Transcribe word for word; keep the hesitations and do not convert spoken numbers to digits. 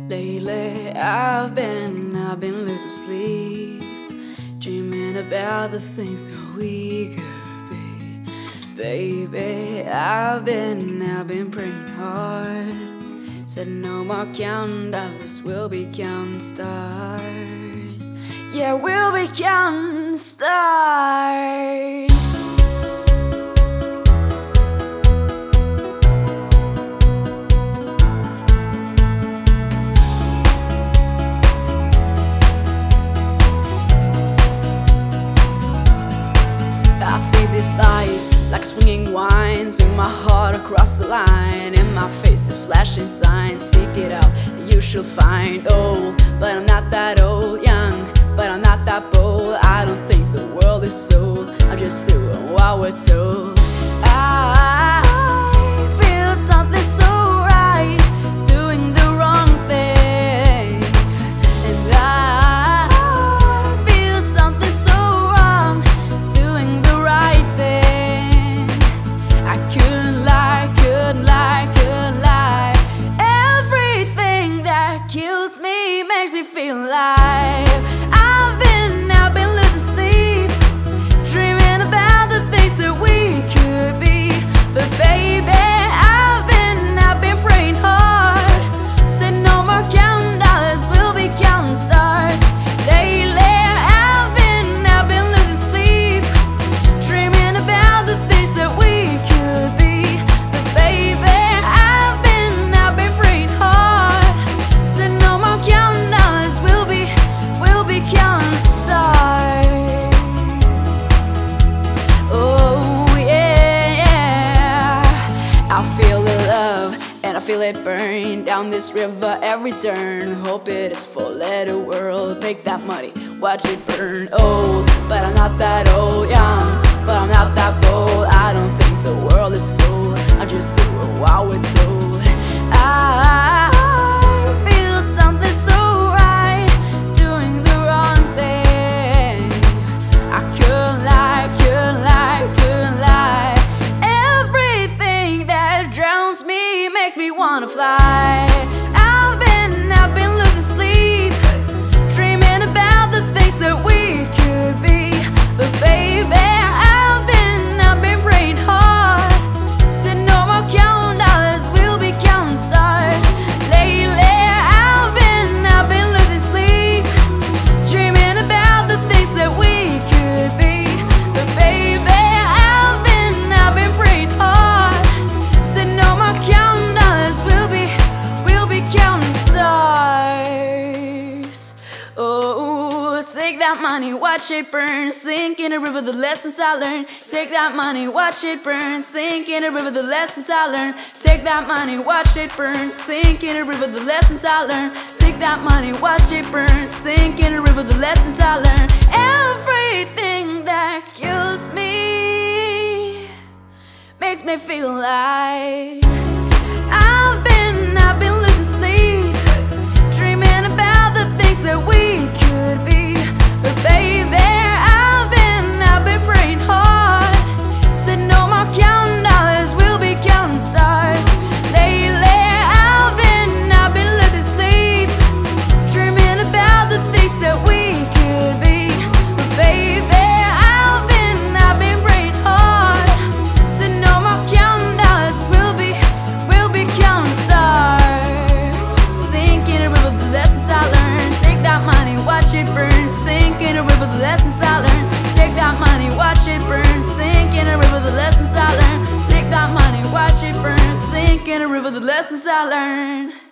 Lately I've been, I've been losing sleep, dreaming about the things that we could be. Baby, I've been, I've been praying hard. Said no more counting dollars, we'll be counting stars. Yeah, we'll be counting stars. I see this life like swinging wines, with my heart across the line, and my face is flashing signs. Seek it out, you shall find. Old, but I'm not that old. Young, but I'm not that bold. I don't think the world is sold, I'm just doing what we're told. I feel something so right, doing the wrong thing, and I feel alive. I've been, I've been losing sleep, dreaming about the things that we could be. But baby, I've been, I've been praying hard. Said no more counting dollars, we'll be counting stars. Lately, I've been, I've been losing sleep, dreaming about the things that we could be. But baby, I've been, I've been praying hard. Said no more counting dollars, counting stars. Oh yeah, yeah. I feel the love and I feel it burn down this river every turn. Hope it is full, let the world make that money, watch it burn. Old, but I'm not that old. Young, but I'm not that bold. I don't think the world is sold, I'm just doing what we're told. I feel something so makes me wanna fly. I've been, I've been losing sleep, dreaming about the things that we could be. But baby, I've been, I've been praying hard. Said no more counting dollars, we'll be counting stars. Lately, I've been, I've been losing sleep, dreaming about the things that we could be. But baby, I've been, I've been praying hard. Said no more counting, we'll be, we'll be counting stars. Oh, take that money, watch it burn, sink in a river, the lessons I learned. Take that money, watch it burn, sink in a river, the lessons I learned. Take that money, watch it burn, sink in a river, the lessons I learned. Take that money, watch it burn, sink in a river, the lessons I learned. Everything that kills me makes me feel alive. I've been, I've been losing sleep, dreaming about the things that we could be. But baby, I've been, I've been praying hard. Said no more counting dollars, we'll be counting stars. Lately, I've been, I've been losing sleep, dreaming about the things that we could be. But baby, I've been, I've been praying hard. Said no more counting dollars, we'll be counting stars. Sink in a river, the lessons I learned. Take that money, watch it burn. Sink in a river, the lessons I learned. Take that money, watch it burn. Sink in a river, the lessons I learned. Take that money, watch it burn. Sink in a river, the lessons I learned.